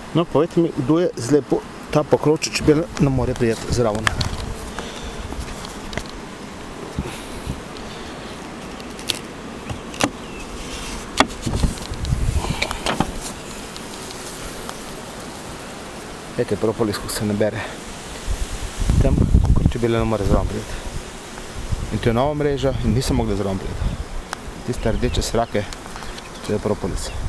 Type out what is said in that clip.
No, povejte mi, kdo je zdaj ta pokročil čebel ne more prijeti zraven. Ete propolis, ko se nabere. Tam, kakor čebele ne more zraven prijeti. In to je nova mreža in nisem mogla zraven prijeti. Tiste rdeče srake, to je propolis.